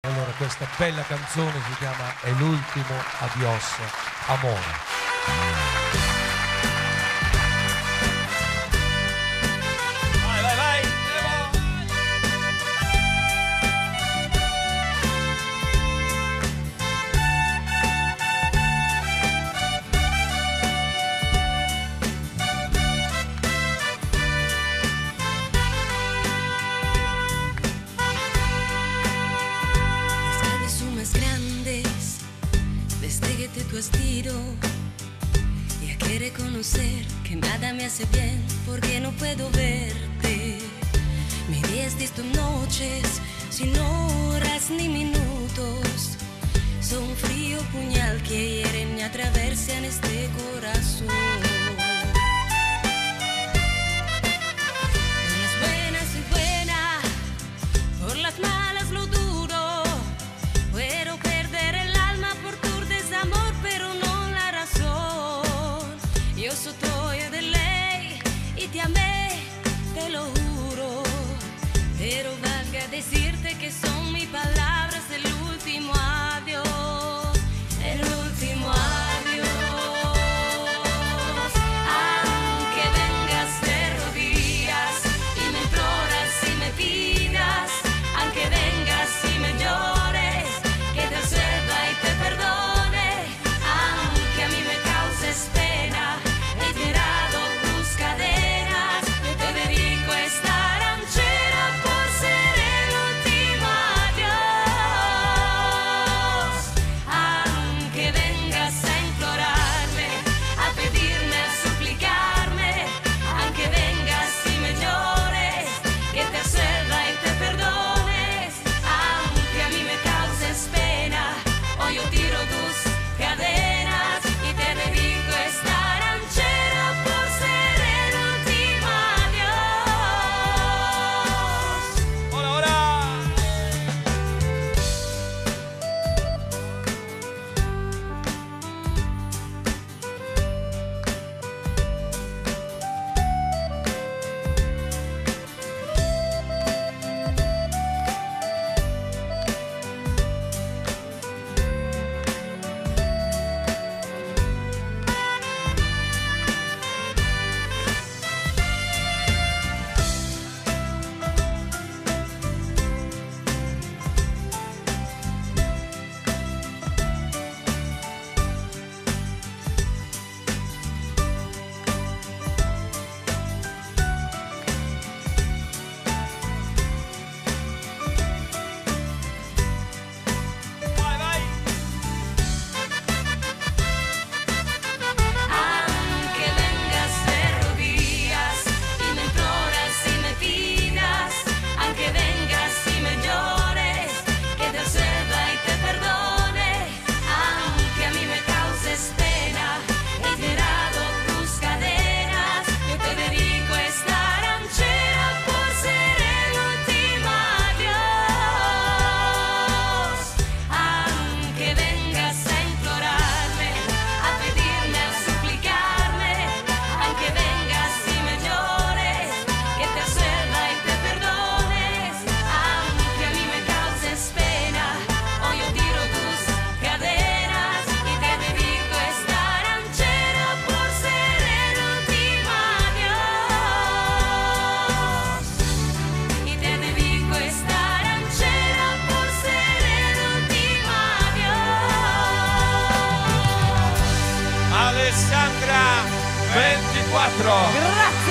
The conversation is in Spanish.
Allora questa bella canzone si chiama È l'ultimo adios, amore. Tu estilo y hay que reconocer que nada me hace bien porque no puedo verte. Mis días de tus noches sin horas ni minutos son un frío puñal que hieren y atraviesan este corazón. Por las buenas y buenas, por las malas lo duro, puedo perder el alma por tu desamor, pero no la razón. Yo soy tuya de ley y te amé, te lo juro, pero valga decirte que son mis palabras el último adiós, el último adiós. Aunque vengas de rodillas y me imploras y me pidas, aunque vengas y me llores, que te absuelva y te perdone, aunque a mí me causes pena, he tirado tus cadenas, yo te dedico esta ranchera por ser el último adiós. Aunque vengas a implorarme, a pedirme, a suplicarme, aunque vengas y me llores, que te absuelva y te perdones, aunque a mí me causes pena, hoy yo tiro tus cadenas y te dedico esta ranchera por ser el último adiós. Hola, hola. Aunque vengas de rodillas y me imploras y me pidas, aunque vengas y me llores, que te absuelva y te perdone, aunque a mí me causes pena, he tirado tus cadenas, yo te dedico esta ranchera por ser el último adiós. Aunque vengas a implorarme, a pedirme, a suplicarme, aunque vengas y me llores, que te absuelva y te perdones, aunque a mí me causes pena, hoy yo tiro tus cadenas y te dedico esta ranchera por ser el último adiós. Y te dedico esta ranchera por ser el último adiós. Alessandra 24. Grazie.